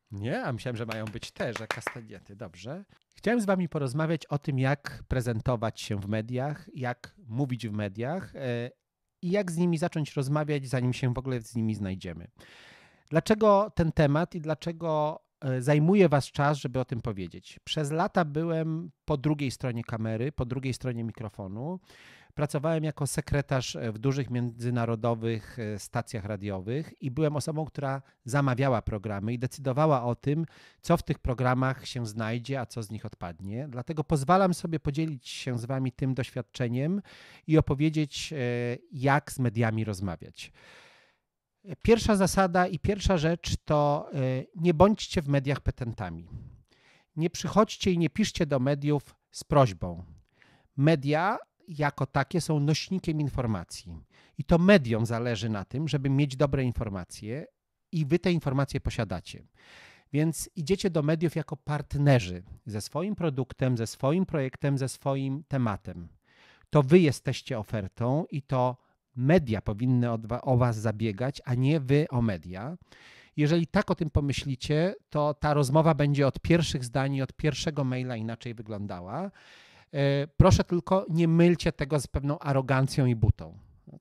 Nie, a myślałem, że mają być te, że kastaniety. Dobrze. Chciałem z wami porozmawiać o tym, jak prezentować się w mediach, jak mówić w mediach i jak z nimi zacząć rozmawiać, zanim się w ogóle z nimi znajdziemy. Dlaczego ten temat i dlaczego zajmuje was czas, żeby o tym powiedzieć? Przez lata byłem po drugiej stronie kamery, po drugiej stronie mikrofonu. Pracowałem jako sekretarz w dużych międzynarodowych stacjach radiowych i byłem osobą, która zamawiała programy i decydowała o tym, co w tych programach się znajdzie, a co z nich odpadnie. Dlatego pozwalam sobie podzielić się z wami tym doświadczeniem i opowiedzieć, jak z mediami rozmawiać. Pierwsza zasada i pierwsza rzecz to nie bądźcie w mediach petentami. Nie przychodźcie i nie piszcie do mediów z prośbą. Media jako takie są nośnikiem informacji i to mediom zależy na tym, żeby mieć dobre informacje i wy te informacje posiadacie. Więc idziecie do mediów jako partnerzy ze swoim produktem, ze swoim projektem, ze swoim tematem. To wy jesteście ofertą i to media powinny o was zabiegać, a nie wy o media. Jeżeli tak o tym pomyślicie, to ta rozmowa będzie od pierwszych zdań i od pierwszego maila inaczej wyglądała. Proszę tylko nie mylcie tego z pewną arogancją i butą.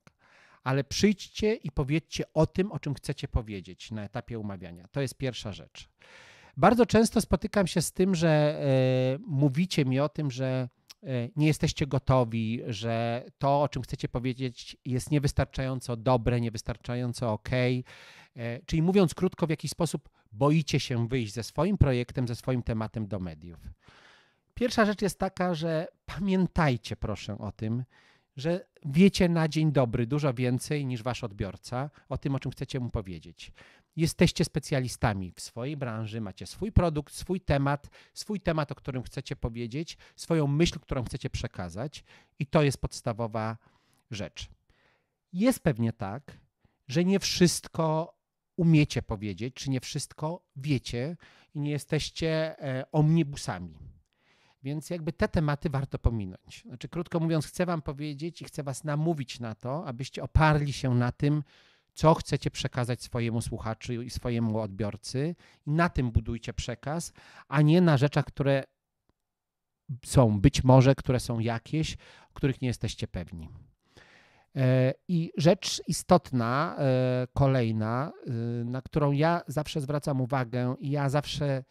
Ale przyjdźcie i powiedzcie o tym, o czym chcecie powiedzieć na etapie umawiania. To jest pierwsza rzecz. Bardzo często spotykam się z tym, że mówicie mi o tym, że nie jesteście gotowi, że to, o czym chcecie powiedzieć, jest niewystarczająco dobre, niewystarczająco okej. Czyli mówiąc krótko, w jakiś sposób boicie się wyjść ze swoim projektem, ze swoim tematem do mediów. Pierwsza rzecz jest taka, że pamiętajcie proszę o tym, że wiecie na dzień dobry dużo więcej niż wasz odbiorca o tym, o czym chcecie mu powiedzieć. Jesteście specjalistami w swojej branży, macie swój produkt, swój temat, o którym chcecie powiedzieć, swoją myśl, którą chcecie przekazać i to jest podstawowa rzecz. Jest pewnie tak, że nie wszystko umiecie powiedzieć, czy nie wszystko wiecie i nie jesteście omnibusami. Więc jakby te tematy warto pominąć. Znaczy, krótko mówiąc, chcę wam powiedzieć i chcę was namówić na to, abyście oparli się na tym, co chcecie przekazać swojemu słuchaczu i swojemu odbiorcy i na tym budujcie przekaz, a nie na rzeczach, które są być może, które są jakieś, których nie jesteście pewni. I rzecz istotna, kolejna, na którą ja zawsze zwracam uwagę i ja zawsze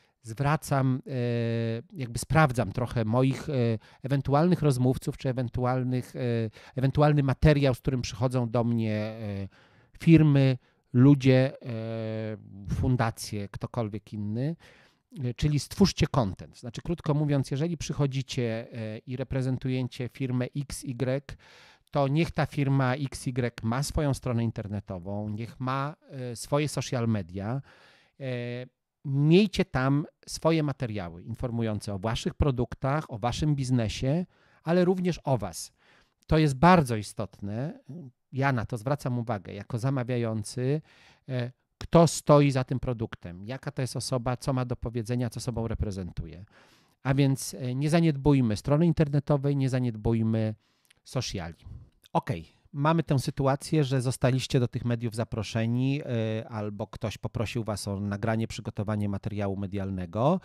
sprawdzam trochę moich ewentualnych rozmówców, czy ewentualny materiał, z którym przychodzą do mnie firmy, ludzie, fundacje, ktokolwiek inny, czyli stwórzcie content. Znaczy, krótko mówiąc, jeżeli przychodzicie i reprezentujecie firmę XY, to niech ta firma XY ma swoją stronę internetową, niech ma swoje social media, miejcie tam swoje materiały informujące o waszych produktach, o waszym biznesie, ale również o was. To jest bardzo istotne. Ja na to zwracam uwagę jako zamawiający, kto stoi za tym produktem, jaka to jest osoba, co ma do powiedzenia, co sobą reprezentuje. A więc nie zaniedbujmy strony internetowej, nie zaniedbujmy sociali. Okej. Mamy tę sytuację, że zostaliście do tych mediów zaproszeni albo ktoś poprosił was o nagranie, przygotowanie materiału medialnego.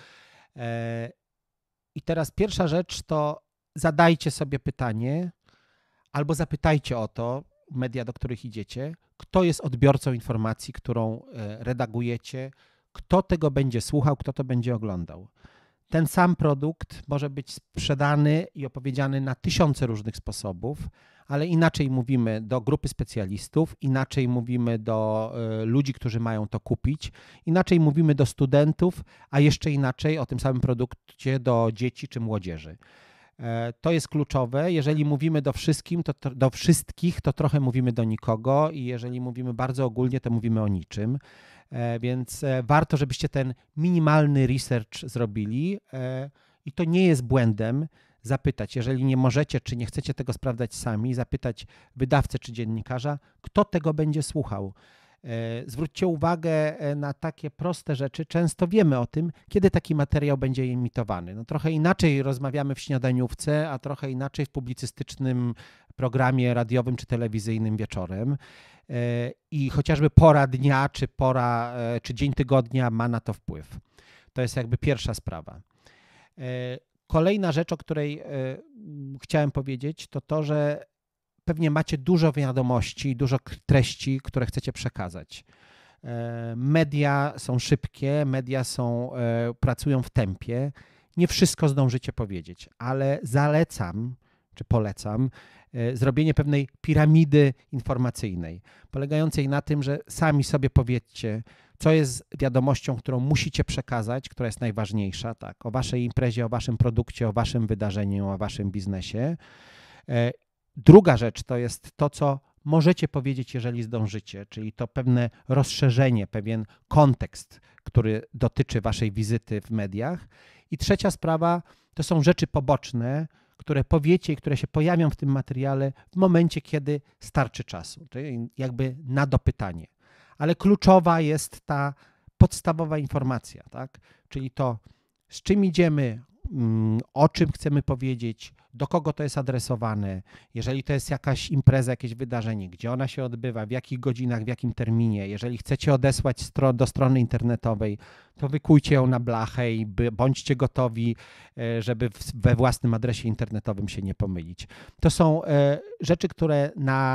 I teraz pierwsza rzecz to zadajcie sobie pytanie albo zapytajcie o to, media, do których idziecie, kto jest odbiorcą informacji, którą redagujecie, kto tego będzie słuchał, kto to będzie oglądał. Ten sam produkt może być sprzedany i opowiedziany na tysiące różnych sposobów, ale inaczej mówimy do grupy specjalistów, inaczej mówimy do ludzi, którzy mają to kupić, inaczej mówimy do studentów, a jeszcze inaczej o tym samym produkcie do dzieci czy młodzieży. To jest kluczowe. Jeżeli mówimy do wszystkich, to trochę mówimy do nikogo i jeżeli mówimy bardzo ogólnie, to mówimy o niczym. Więc warto, żebyście ten minimalny research zrobili i to nie jest błędem zapytać, jeżeli nie możecie, czy nie chcecie tego sprawdzać sami, zapytać wydawcę czy dziennikarza, kto tego będzie słuchał. Zwróćcie uwagę na takie proste rzeczy. Często wiemy o tym, kiedy taki materiał będzie emitowany. No, trochę inaczej rozmawiamy w śniadaniówce, a trochę inaczej w publicystycznym programie radiowym czy telewizyjnym wieczorem. i chociażby pora dnia, czy dzień tygodnia ma na to wpływ. To jest jakby pierwsza sprawa. Kolejna rzecz, o której chciałem powiedzieć, to to, że pewnie macie dużo wiadomości, dużo treści, które chcecie przekazać. Media są szybkie, pracują w tempie. Nie wszystko zdążycie powiedzieć, ale zalecam, czy polecam, zrobienie pewnej piramidy informacyjnej, polegającej na tym, że sami sobie powiedzcie, co jest wiadomością, którą musicie przekazać, która jest najważniejsza, tak, o waszej imprezie, o waszym produkcie, o waszym wydarzeniu, o waszym biznesie. Druga rzecz to jest to, co możecie powiedzieć, jeżeli zdążycie, czyli to pewne rozszerzenie, pewien kontekst, który dotyczy waszej wizyty w mediach. I trzecia sprawa to są rzeczy poboczne, które powiecie i które się pojawią w tym materiale w momencie, kiedy starczy czasu, czyli jakby na dopytanie. Ale kluczowa jest ta podstawowa informacja, tak? Czyli to, z czym idziemy, o czym chcemy powiedzieć, do kogo to jest adresowane, jeżeli to jest jakaś impreza, jakieś wydarzenie, gdzie ona się odbywa, w jakich godzinach, w jakim terminie. Jeżeli chcecie odesłać do strony internetowej, to wykujcie ją na blachę i bądźcie gotowi, żeby we własnym adresie internetowym się nie pomylić. To są rzeczy, które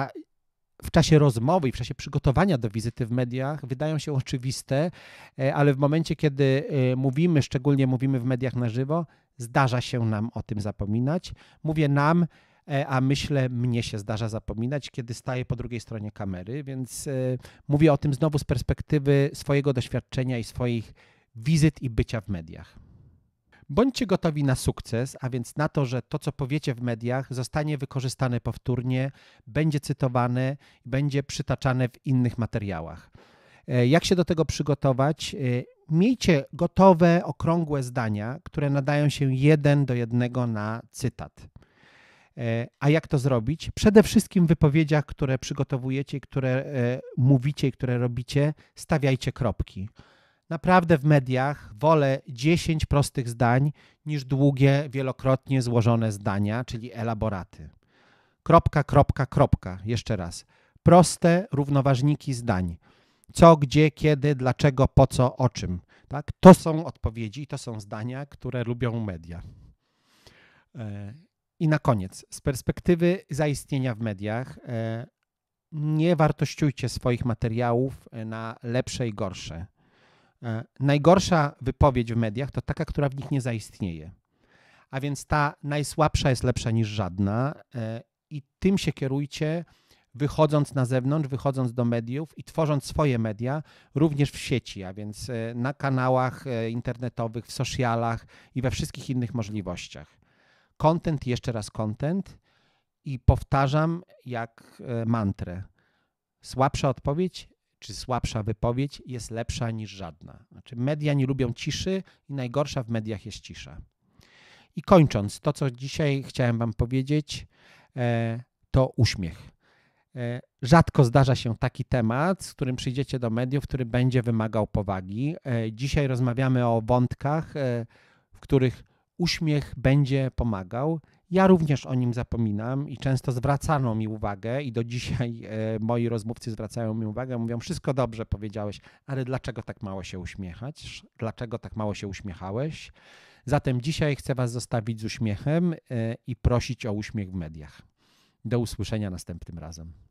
w czasie rozmowy i w czasie przygotowania do wizyty w mediach wydają się oczywiste, ale w momencie, kiedy szczególnie mówimy w mediach na żywo, zdarza się nam o tym zapominać. Mówię nam, a myślę, mnie się zdarza zapominać, kiedy staję po drugiej stronie kamery, więc mówię o tym znowu z perspektywy swojego doświadczenia i swoich wizyt i bycia w mediach. Bądźcie gotowi na sukces, a więc na to, że to, co powiecie w mediach, zostanie wykorzystane powtórnie, będzie cytowane, będzie przytaczane w innych materiałach. Jak się do tego przygotować? Miejcie gotowe, okrągłe zdania, które nadają się 1:1 na cytat. A jak to zrobić? Przede wszystkim w wypowiedziach, które przygotowujecie, które mówicie i które robicie, stawiajcie kropki. Naprawdę w mediach wolę 10 prostych zdań niż długie, wielokrotnie złożone zdania, czyli elaboraty. Kropka, kropka, kropka. Jeszcze raz. Proste równoważniki zdań. Co, gdzie, kiedy, dlaczego, po co, o czym. Tak? To są odpowiedzi, to są zdania, które lubią media. I na koniec, z perspektywy zaistnienia w mediach, nie wartościujcie swoich materiałów na lepsze i gorsze. Najgorsza wypowiedź w mediach to taka, która w nich nie zaistnieje. A więc ta najsłabsza jest lepsza niż żadna i tym się kierujcie, wychodząc na zewnątrz, wychodząc do mediów i tworząc swoje media, również w sieci, a więc na kanałach internetowych, w socialach i we wszystkich innych możliwościach. Content i jeszcze raz content i powtarzam jak mantrę. Słabsza odpowiedź czy słabsza wypowiedź jest lepsza niż żadna. Znaczy media nie lubią ciszy i najgorsza w mediach jest cisza. I kończąc, to co dzisiaj chciałem wam powiedzieć, to uśmiech. Rzadko zdarza się taki temat, z którym przyjdziecie do mediów, który będzie wymagał powagi. Dzisiaj rozmawiamy o wątkach, w których uśmiech będzie pomagał. Ja również o nim zapominam i często zwracano mi uwagę i do dzisiaj moi rozmówcy zwracają mi uwagę, mówią, wszystko dobrze powiedziałeś, ale dlaczego tak mało się uśmiechać? Dlaczego tak mało się uśmiechałeś? Zatem dzisiaj chcę was zostawić z uśmiechem i prosić o uśmiech w mediach. Do usłyszenia następnym razem.